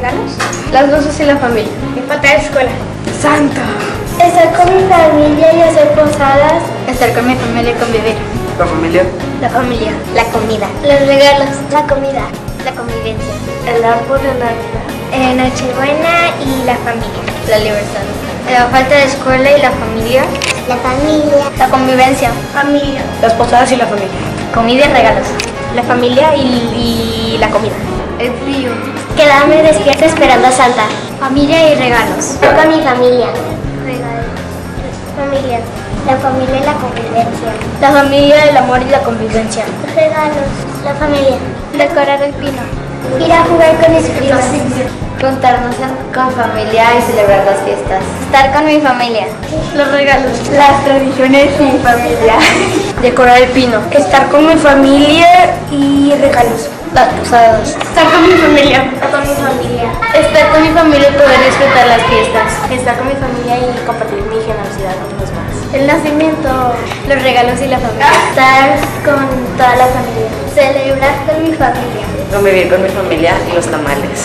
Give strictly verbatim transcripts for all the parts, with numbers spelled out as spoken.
regalos. Las luces y la familia. Me falta la escuela. Santa. Estar con mi familia y hacer posadas. Estar con mi familia y convivir. La familia. La familia. La comida. Los regalos. La comida. La convivencia. El árbol de Navidad. Eh, Nochebuena y la familia. La libertad. La falta de escuela y la familia. La familia. La convivencia. Familia. Las posadas y la familia. Comida y regalos. La familia y, y la comida. El frío. Quedarme despierta esperando a Santa. Familia y regalos. Estar con mi familia. Regalos. Familia. La familia y la convivencia. La familia, el amor y la convivencia. Regalos. La familia. Decorar el pino. Ir a jugar con mis primos. Juntarnos con familia y celebrar las fiestas. Estar con mi familia. Los regalos. Las tradiciones y familia. Decorar el pino. Estar con mi familia y regalos. Las posadas. Estar con mi familia. Estar con mi familia. Estar con mi familia y poder disfrutar las fiestas. Estar con mi familia y compartir mi generosidad con los demás. El nacimiento. Los regalos y la familia. Estar con toda la familia. Celebrar con mi familia. Convivir con mi familia y los tamales.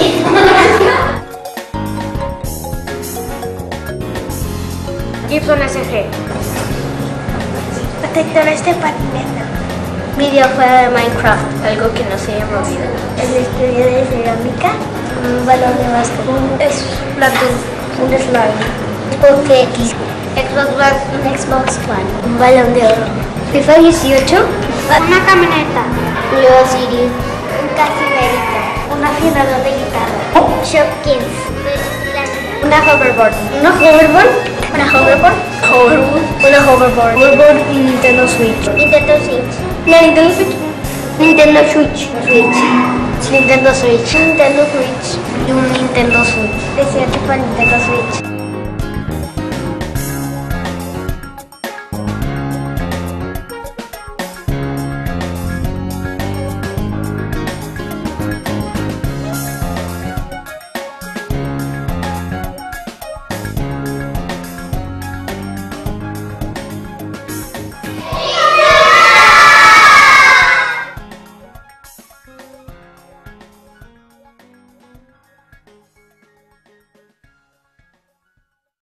Gibson S G. Protectores de patineta. Videojuego de Minecraft. Algo que no se llama vida. El estudio de cerámica. Un balón de básquet. Un Es Platoon. Un slime. Xbox X. Xbox One. Un Xbox One. Un balón de oro. FIFA dieciocho. Una camioneta. Leo City. Un casimerito. Un afinador de guitarra. Shopkins. Una hoverboard. ¿Una hoverboard? Una hoverboard. Hoverboard. Una hoverboard. Hoverboard y Nintendo Switch. Nintendo Switch. La Nintendo Switch. Nintendo Switch. Switch. Nintendo Switch. Nintendo Switch. Y un Nintendo Switch. dieciocho para Nintendo Switch.